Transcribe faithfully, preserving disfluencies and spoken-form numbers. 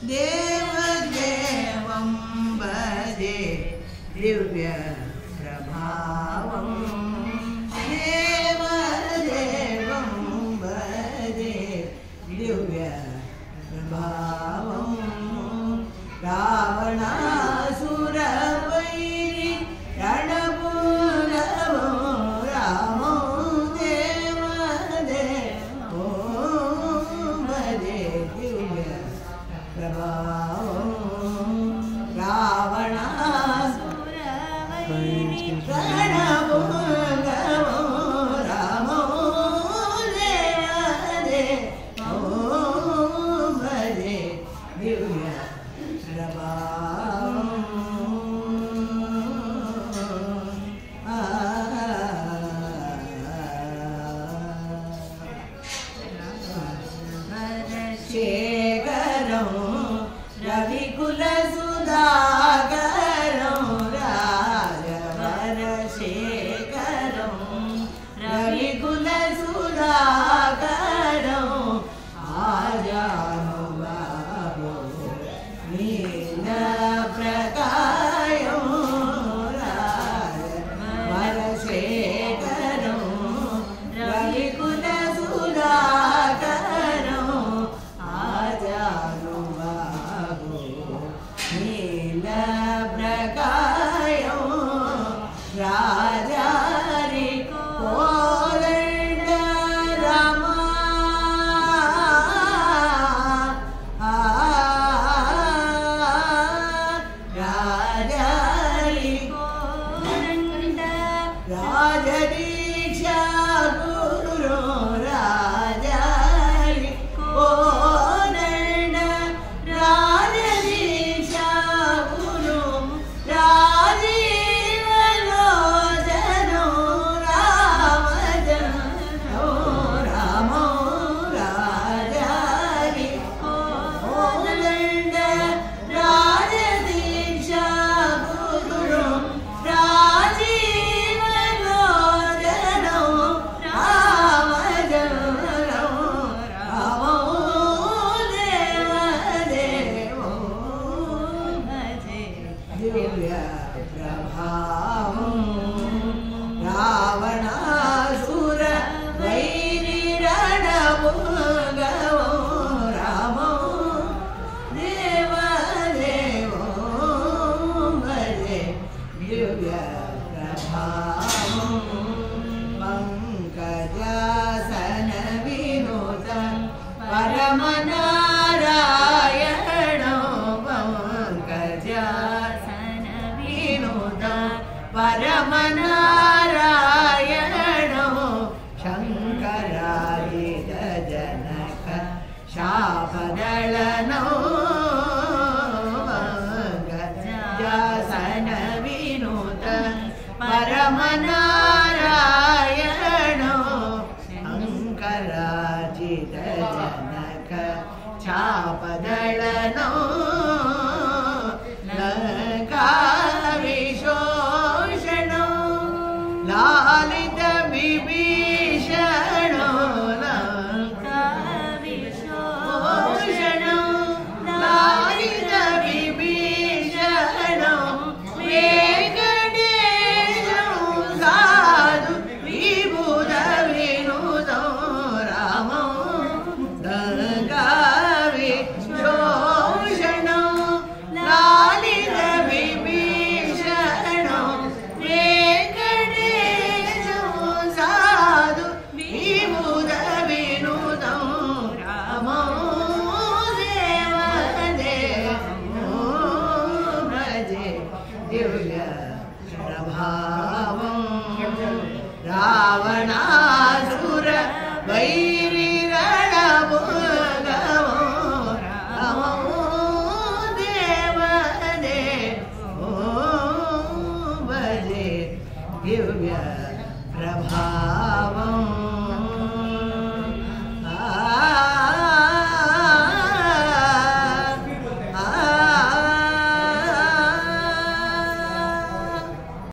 देवदेवं भजे दिव्य प्रभावं देवदेवं भजे दिव्य प्रभावं रावणासुरवैरि रणपुरवो रामो देवदेवो भजे दिव्य प्रभावं रावणासुरवैरि रणपुरवो रामो देवदेवो भजे दिव्य शेखरं रविकुलसुधाकरं राजवरशेखरं रविकुलसुधाकरं आजानुबाहो नीलप्रकायो राजवरशेखरं रविकुलसुधाकरं आजानुबाहो नीलप्रकायो राजारि कोदण्ड रामा राजारि कोदण्ड राजदीक्षा गुरु राजारि कोदण्ड राजदीक्षा गुरु राजीवलोचनो रामजनो रामो राजारि कोदण्ड राजदीक्षा गुरु राजीवलोचनो रामजनो रामो देवदेवो भजे दिव्य प्रभावं रावणासुर वैरि रणपुरवो रामो देवदेवो भजे दिव्य प्रभावं पंकजासन विनुत परमनारायणो पंकजासन विनुत परमनारायणो शङ्करादित जनक शापदलनो पंकजासन विनुत परमनारायणो शङ्करादित जनक शापदलनो लङ्काविशोषणो लालित विभीषणो लङ्काविशोषणो लालित विभीषणो वेङ्कटेशो साधु विबुध विनुतो रामो लङ्काविशोषणो लालित विभीषणो वेङ्कटेशो साधु विबुध विनुतो रामो देवदेवो भजे दिव्य प्रभावं रावणासुर वैरि रणपुरवो रामो देवदेवो भजे दिव्य प्रभावं